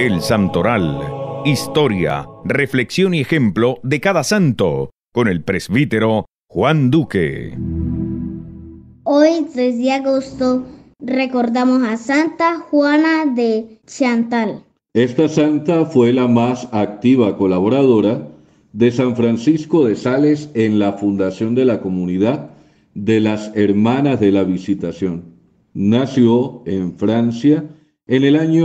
El Santoral. Historia, reflexión y ejemplo de cada santo, con el presbítero Juan Duque. Hoy, 3 de agosto, recordamos a Santa Juana de Chantal. Esta santa fue la más activa colaboradora de San Francisco de Sales en la fundación de la comunidad de las Hermanas de la Visitación. Nació en Francia en el año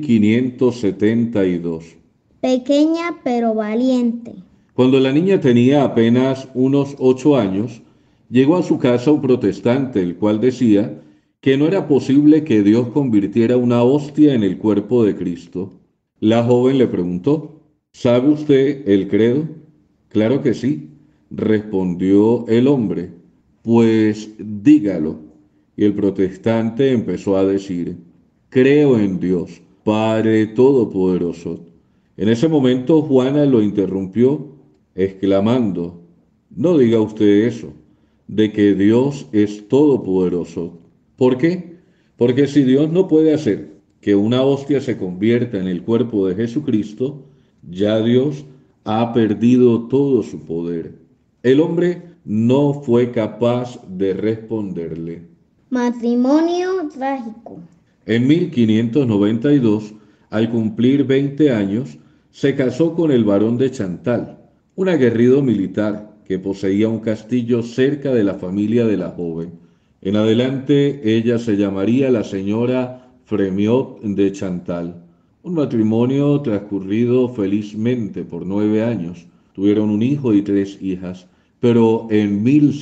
1572. Pequeña pero valiente. Cuando la niña tenía apenas unos 8 años, llegó a su casa un protestante, el cual decía que no era posible que Dios convirtiera una hostia en el cuerpo de Cristo. La joven le preguntó: ¿sabe usted el credo? Claro que sí, respondió el hombre. Pues dígalo. Y el protestante empezó a decir: creo en Dios, Padre Todopoderoso. En ese momento Juana lo interrumpió, exclamando: no diga usted eso, de que Dios es todopoderoso. ¿Por qué? Porque si Dios no puede hacer que una hostia se convierta en el cuerpo de Jesucristo, ya Dios ha perdido todo su poder. El hombre no fue capaz de responderle. Matrimonio trágico. En 1592, al cumplir 20 años, se casó con el barón de Chantal, un aguerrido militar que poseía un castillo cerca de la familia de la joven. En adelante, ella se llamaría la señora Fremiot de Chantal. Un matrimonio transcurrido felizmente por 9 años. Tuvieron un hijo y 3 hijas, pero en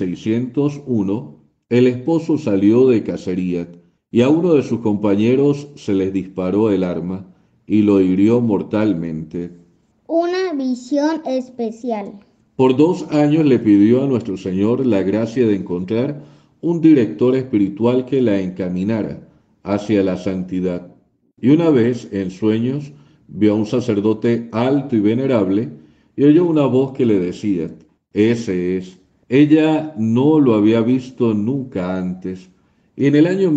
1601 el esposo salió de cacería y a uno de sus compañeros se les disparó el arma y lo hirió mortalmente. Una visión especial. Por 2 años le pidió a nuestro Señor la gracia de encontrar un director espiritual que la encaminara hacia la santidad. Y una vez, en sueños, vio a un sacerdote alto y venerable y oyó una voz que le decía: ese es. Ella no lo había visto nunca antes. Y en el año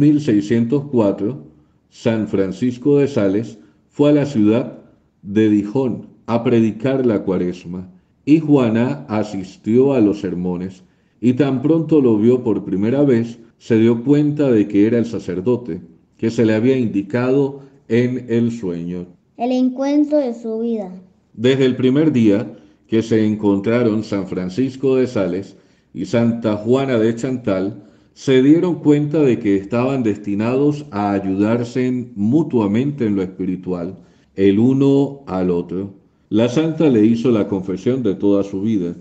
1604, San Francisco de Sales fue a la ciudad de Dijon a predicar la Cuaresma, y Juana asistió a los sermones, y tan pronto lo vio por primera vez, se dio cuenta de que era el sacerdote que se le había indicado en el sueño. El encuentro de su vida. Desde el primer día que se encontraron San Francisco de Sales y Santa Juana de Chantal, se dieron cuenta de que estaban destinados a ayudarse mutuamente en lo espiritual, el uno al otro. La santa le hizo la confesión de toda su vida.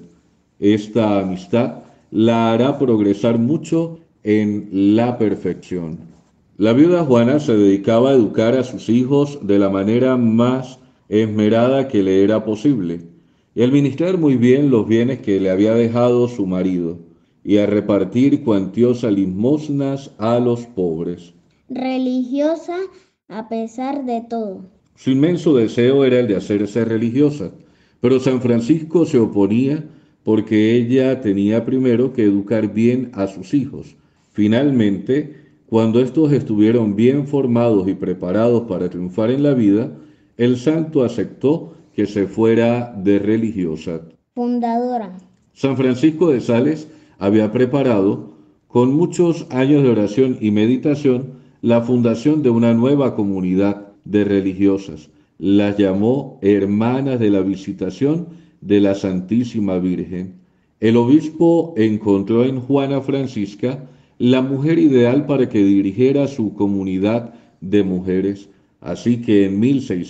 Esta amistad la hará progresar mucho en la perfección. La viuda Juana se dedicaba a educar a sus hijos de la manera más esmerada que le era posible, y a administrar muy bien los bienes que le había dejado su marido, y a repartir cuantiosas limosnas a los pobres. Religiosa a pesar de todo. Su inmenso deseo era el de hacerse religiosa, pero San Francisco se oponía porque ella tenía primero que educar bien a sus hijos. Finalmente, cuando estos estuvieron bien formados y preparados para triunfar en la vida, el santo aceptó que se fuera de religiosa. Fundadora. San Francisco de Sales había preparado, con muchos años de oración y meditación, la fundación de una nueva comunidad de religiosas. Las llamó Hermanas de la Visitación de la Santísima Virgen. El obispo encontró en Juana Francisca la mujer ideal para que dirigiera su comunidad de mujeres. Así que en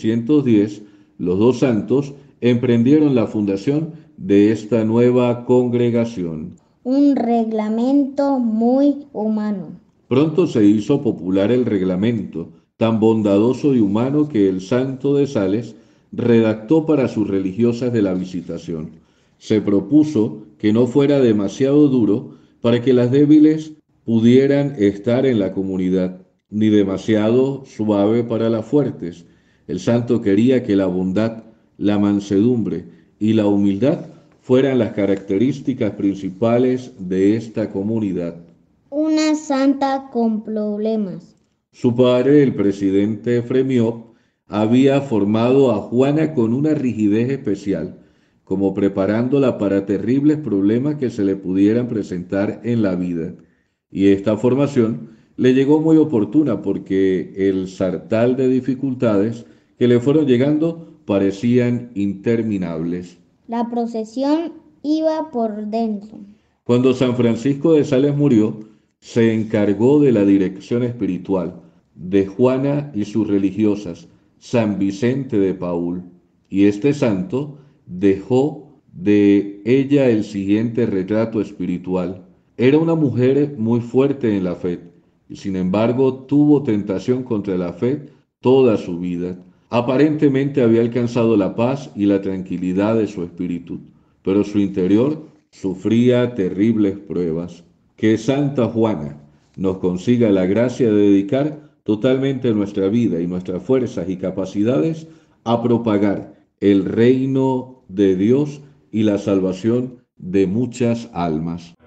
1610 los dos santos emprendieron la fundación de esta nueva congregación. Un reglamento muy humano. Pronto se hizo popular el reglamento, tan bondadoso y humano que el santo de Sales redactó para sus religiosas de la Visitación. Se propuso que no fuera demasiado duro para que las débiles pudieran estar en la comunidad, ni demasiado suave para las fuertes. El santo quería que la bondad, la mansedumbre y la humildad fueran las características principales de esta comunidad. Una santa con problemas. Su padre, el presidente Fremiot, había formado a Juana con una rigidez especial, como preparándola para terribles problemas que se le pudieran presentar en la vida. Y esta formación le llegó muy oportuna porque el sartal de dificultades que le fueron llegando parecían interminables. La procesión iba por dentro. Cuando San Francisco de Sales murió, se encargó de la dirección espiritual de Juana y sus religiosas, San Vicente de Paúl, y este santo dejó de ella el siguiente retrato espiritual. Era una mujer muy fuerte en la fe, y sin embargo tuvo tentación contra la fe toda su vida. Aparentemente había alcanzado la paz y la tranquilidad de su espíritu, pero su interior sufría terribles pruebas. Que Santa Juana nos consiga la gracia de dedicar totalmente nuestra vida y nuestras fuerzas y capacidades a propagar el reino de Dios y la salvación de muchas almas.